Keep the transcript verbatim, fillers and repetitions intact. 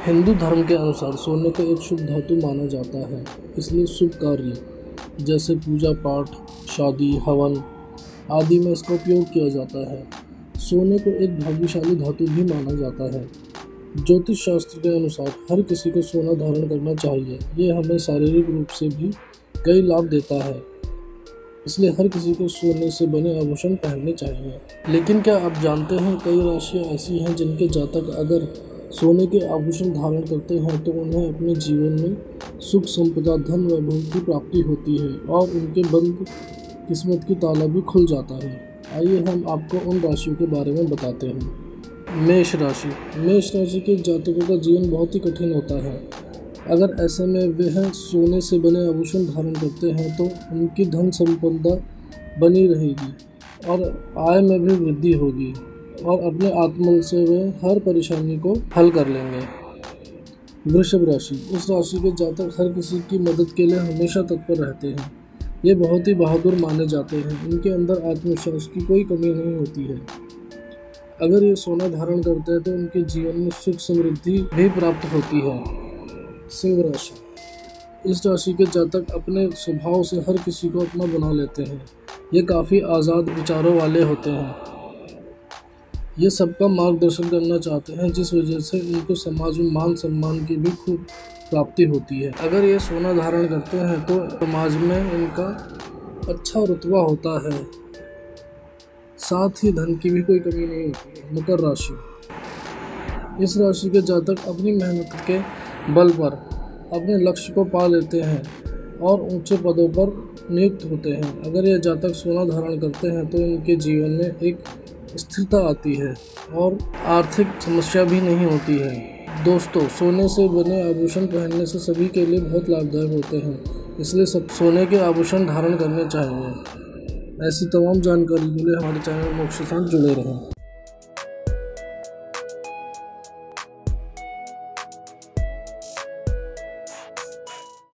हिंदू धर्म के अनुसार सोने को एक शुभ धातु माना जाता है, इसलिए शुभ कार्य जैसे पूजा पाठ, शादी, हवन आदि में इसका उपयोग किया जाता है। सोने को एक भाग्यशाली धातु भी माना जाता है। ज्योतिष शास्त्र के अनुसार हर किसी को सोना धारण करना चाहिए। ये हमें शारीरिक रूप से भी कई लाभ देता है, इसलिए हर किसी को सोने से बने आभूषण पहनने चाहिए। लेकिन क्या आप जानते हैं, कई राशियाँ ऐसी हैं जिनके जातक अगर सोने के आभूषण धारण करते हैं तो उन्हें अपने जीवन में सुख, संपदा, धन, वैभव की प्राप्ति होती है और उनके बंद किस्मत की ताला भी खुल जाता है। आइए हम आपको उन राशियों के बारे में बताते हैं। मेष राशि। मेष राशि के जातकों का जीवन बहुत ही कठिन होता है। अगर ऐसे में वह सोने से बने आभूषण धारण करते हैं तो उनकी धन संपदा बनी रहेगी और आय में भी वृद्धि होगी और अपने आत्मबल से वे हर परेशानी को हल कर लेंगे। वृषभ राशि। इस राशि के जातक हर किसी की मदद के लिए हमेशा तत्पर रहते हैं। ये बहुत ही बहादुर माने जाते हैं। इनके अंदर आत्मविश्वास की कोई कमी नहीं होती है। अगर ये सोना धारण करते हैं तो उनके जीवन में सुख समृद्धि भी प्राप्त होती है। सिंह राशि। इस राशि के जातक अपने स्वभाव से हर किसी को अपना बना लेते हैं। ये काफ़ी आज़ाद विचारों वाले होते हैं। ये सबका मार्गदर्शन करना चाहते हैं, जिस वजह से इनको समाज में मान सम्मान की भी खूब प्राप्ति होती है। अगर ये सोना धारण करते हैं तो समाज में इनका अच्छा रुतबा होता है, साथ ही धन की भी कोई कमी नहीं होती है। मकर राशि। इस राशि के जातक अपनी मेहनत के बल पर अपने लक्ष्य को पा लेते हैं और ऊंचे पदों पर नियुक्त होते हैं। अगर ये जातक सोना धारण करते हैं तो इनके जीवन में एक स्थिरता आती है और आर्थिक समस्या भी नहीं होती है। दोस्तों, सोने से बने आभूषण पहनने से सभी के लिए बहुत लाभदायक होते हैं, इसलिए सब सोने के आभूषण धारण करने चाहिए। ऐसी तमाम जानकारी के लिए हमारे चैनल मोक्ष के साथ जुड़े रहें।